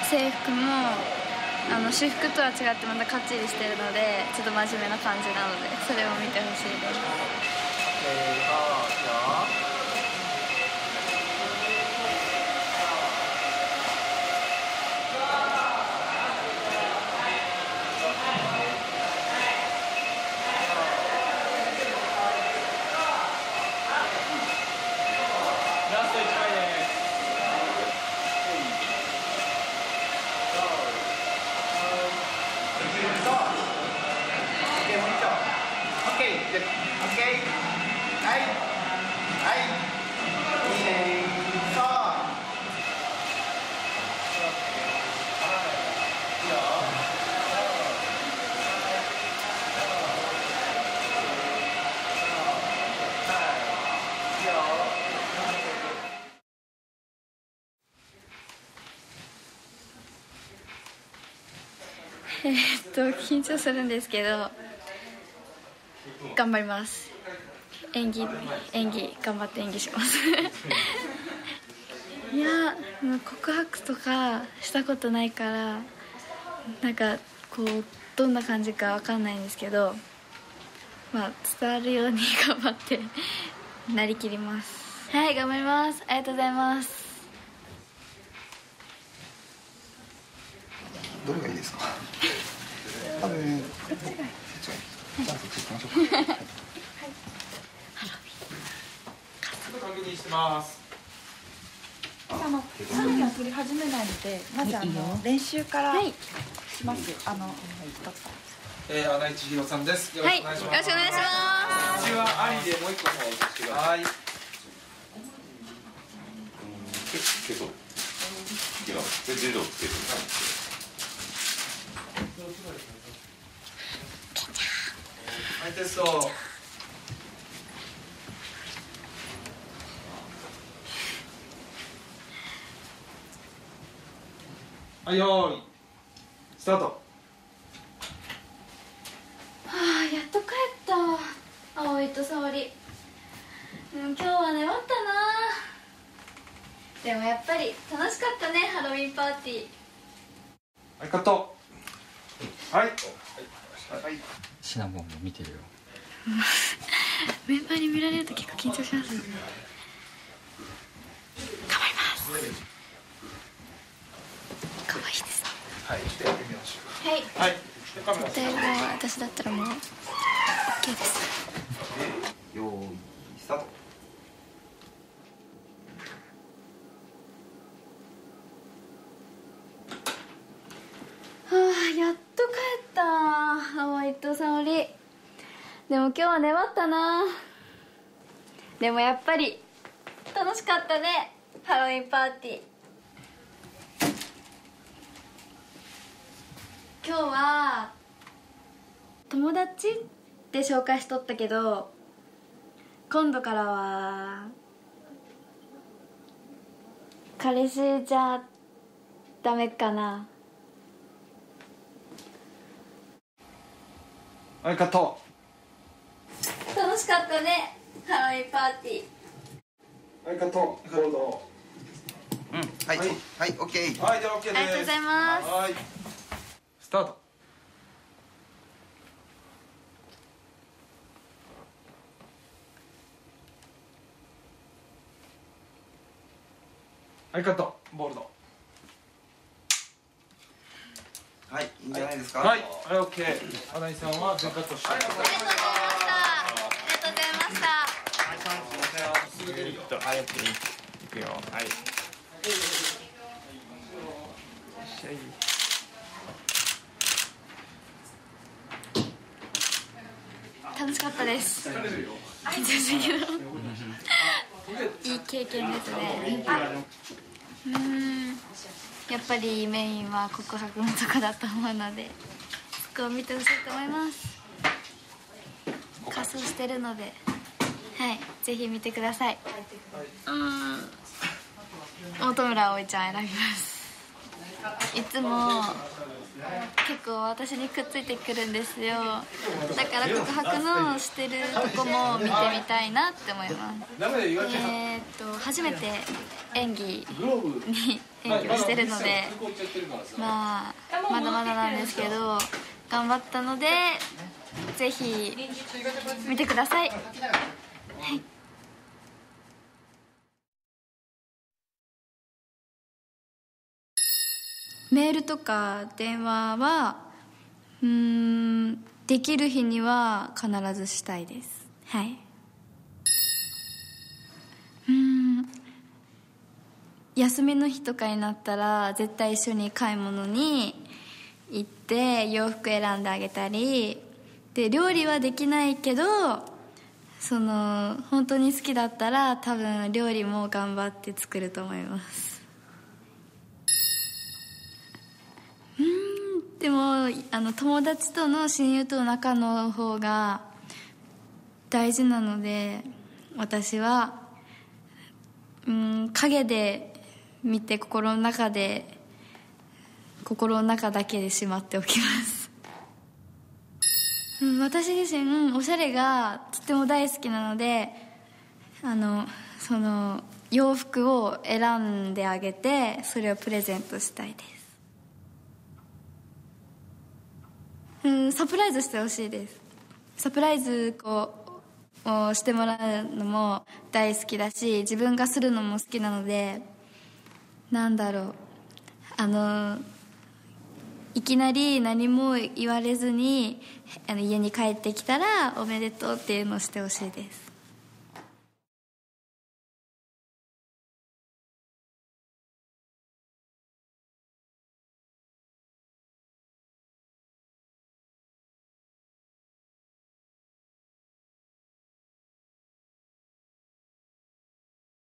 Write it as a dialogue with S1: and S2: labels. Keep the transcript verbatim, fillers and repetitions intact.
S1: 制服もあの私服とは違ってまたかっちりしてるのでちょっと真面目な感じなのでそれを見てほしいです。えーっと緊張するんですけど頑張ります。演技演技頑張って演技しますいやもう告白とかしたことないからなんかこうどんな感じかわかんないんですけど、まあ伝わるように頑張ってなりきります。はい、頑張ります。ありがとうございます。
S2: どれがいいですか？多分こっちがいい。じゃあそっち行きましょうか。はい。
S1: ハロウィン。
S3: ちょっと確認してます。
S4: あのサインは取り始めないので、まずあの練習からします。あの、
S3: えー、穴井千尋さんです。よろしくお願いします。
S1: はい、よろしくお願いします。
S3: うちはありでもう一個の方をしてください。
S5: 結構、いや、全然色つけてる。
S3: はい、テスト。はい、よーいスタート。
S1: はあ、やっと帰った葵と沙織。うん、今日は眠ったな。でもやっぱり楽しかったね、ハロウィンパーティー。
S3: はい、カット。はい、はい、
S6: シナモンも見てるよ
S1: メンバーに見られると結構緊張します。頑張ります。可愛いです。
S3: はい、じゃあやってみましょ
S1: はい。
S3: う。はい、カメラ
S1: 絶対もう私だったらもう OK です。
S2: よーいスタート。
S1: はあ、やっと帰った葵と沙織。でも今日は粘ったな。でもやっぱり楽しかったね、ハロウィンパーティー。今日は友達って紹介しとったけど今度からは彼氏じゃダメかな。
S3: はい、カット。
S1: 楽しかったね、ハロウィンパーティー。
S3: はい、カット。どうぞ。
S2: うん、はいはいはいオッケー。
S3: はい、じゃあ OK です。
S1: ありがとうございます。
S3: はい、スタート。はい、カット。ボールド。
S2: はい、いいんじゃないですか。
S3: はい、はい、オッケー。穴井さんは全カットして。
S1: ありがとうございました。ありがとうございました。
S2: はい、オッケー。いくよ。はい。
S1: 楽しかったです。緊張したけどいい経験ですね。うーん、やっぱりメインは告白のとこだと思うのでそこを見てほしいと思います。仮装してるので、はい、ぜひ見てください。うーん、本村葵ちゃん選びます。いつも結構私にくっついてくるんですよ。だから告白のしてるとこも見てみたいなって思います。えーっと初めて演技に演技をしてるので、まあまだまだなんですけど頑張ったので、ぜひ見てください。はい。メールとか電話はうーんできる日には必ずしたいです。はい。うーん休みの日とかになったら絶対一緒に買い物に行って洋服選んであげたりで、料理はできないけどその本当に好きだったら多分料理も頑張って作ると思います。うーんでもあの友達との親友との仲の方が大事なので、私はうん影で見て心の中で心の中だけでしまっておきます。うん、私自身おしゃれがとても大好きなので、あのその洋服を選んであげてそれをプレゼントしたいです。うん、サプライズしてほしいです。サプライズをしてもらうのも大好きだし、自分がするのも好きなので、なんだろう、あのいきなり何も言われずにあの家に帰ってきたらおめでとうっていうのをしてほしいです。